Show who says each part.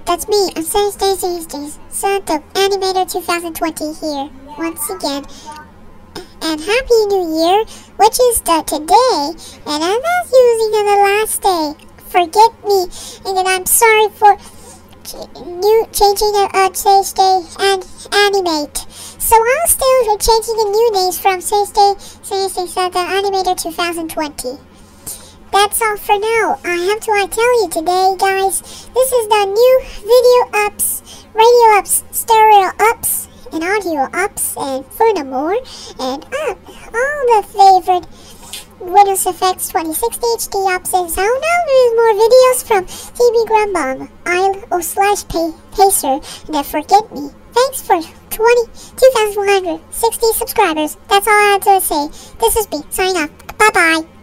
Speaker 1: That's me, I'm Stacy, Santo Animator 2020 here, once again. And Happy New Year, which is today, and I'm not using the last day. Forget me, and then I'm sorry for changing the today's day and animate. So I'll still be changing the new names from Stacy Santo Animator 2020. That's all for now. I have to tell you today, guys, this is the new video ups, radio ups, stereo ups, and audio ups, and furthermore, and all the favorite Windows Effects 2060 HD ups, and so now there's more videos from TV Grumbomb, Isle/Pacer, and Forget Me. Thanks for 2,160 subscribers. That's all I have to say. This is B. Sign off. Bye-bye.